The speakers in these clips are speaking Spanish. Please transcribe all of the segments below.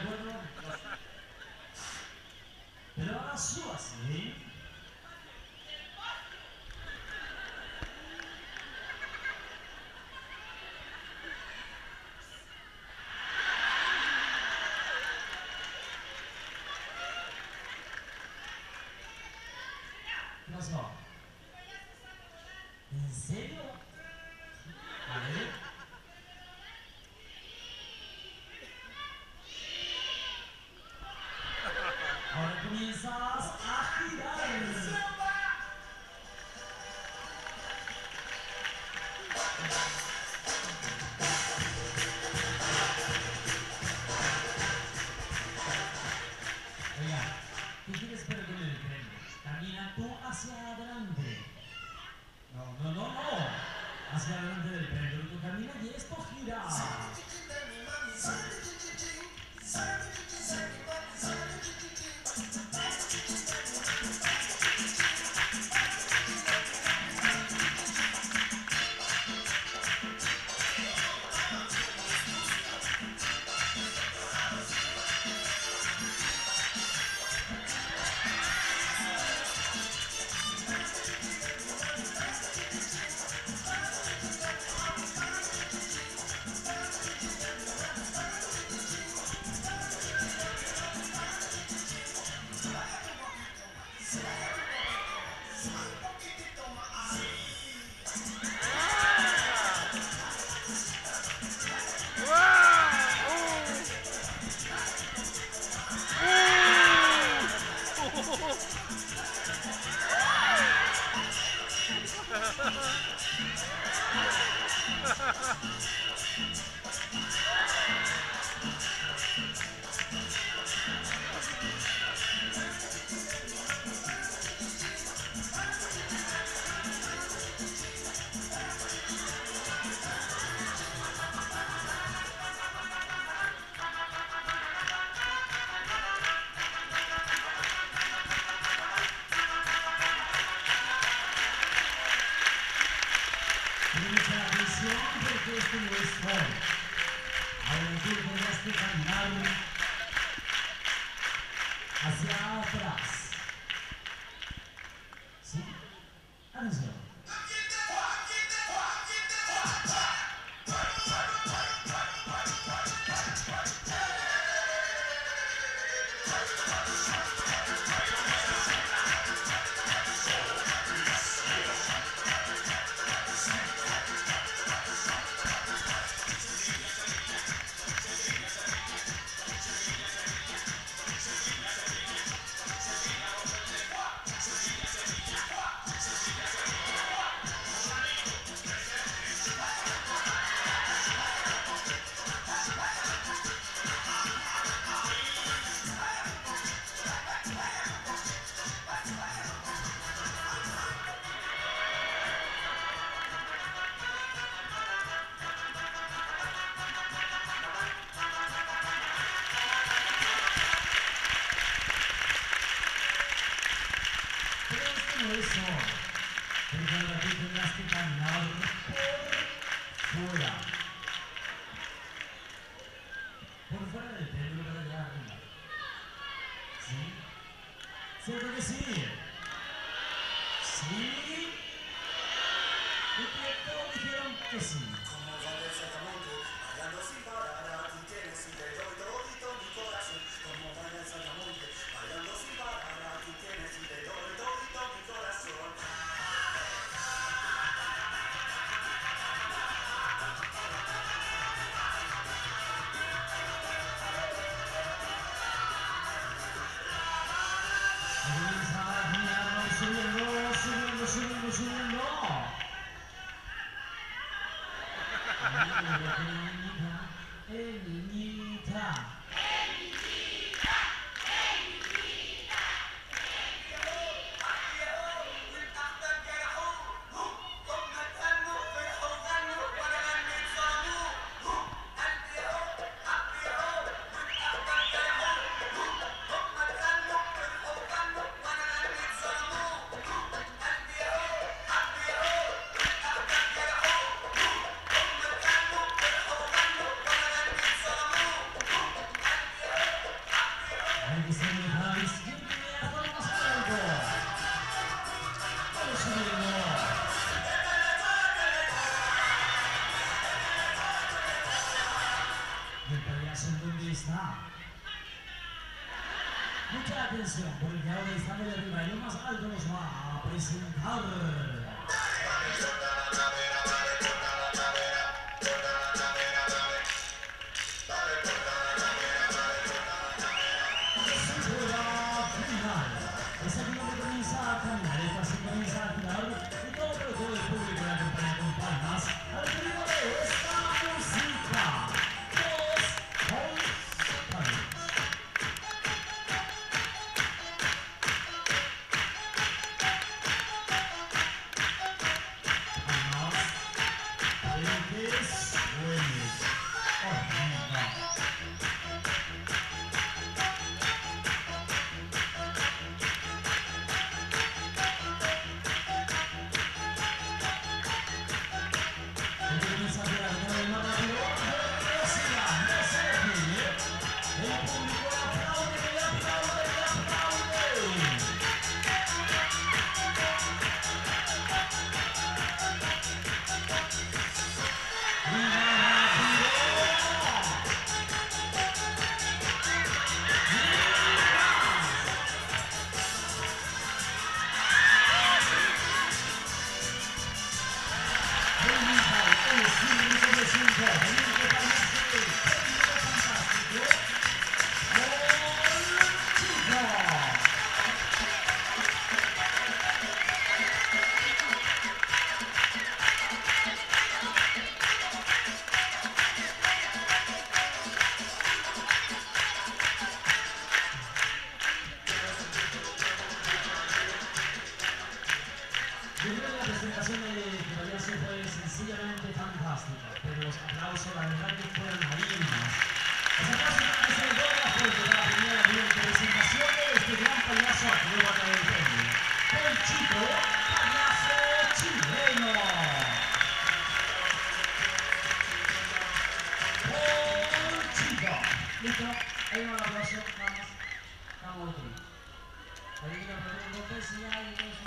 acuerdo? Pero ahora súbase, ¿eh? ¿Qué pasó? ¿En serio? A ver. Ahora comienzas a girar. Oiga, ¿qué quieres pero que me deprende? Camina tú hacia adelante. No. Hacia adelante del tren. Tú camina y esto gira. Mucha atención porque esto no es todo. Ahora tú tendrás que caminar hacia atrás. ¿Sí? Atención. Eso, porque ahora tú tendrás que caminar por fuera. Por fuera del templo para allá arriba. ¿Sí? ¿Cierto que sí? ¿Sí? ¿Y que todos dijeron que sí? Como vale exactamente, bailando sin parar, tú tienes y te doy todito mi corazón. Como vale exactamente, bailando sin parar, tú tienes y te doy todito mi corazón. Comienza a girar, subiendo. Niñita, niñita. Hay que ser muy Javis. Y hasta lo más alto. Vamos subiendo. ¿Y el payaso en dónde está? Mucha atención, porque ahora está de arriba y lo más alto nos va a presentar. Es aquí donde comienza a caminar, el paso comienza a girar y todo el público le acompaña con palmas al ritmo de esta música. Todos con palmas. Palmas, el que suene. Oh, La presentación de payaso fue sencillamente fantástica, pero los aplausos, la verdad que fueron malignos. Los aplausos que se le doy fuerte para la primera presentación de este gran payaso que va a traer el premio. El chico payaso chileno. El chico. ¿Listo? Ahí va el aplauso, vamos. Vamos aquí. Ahí lo ponemos dos veces y ahí eso.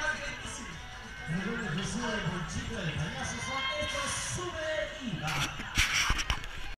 El chico del payaso son estos sube y baja.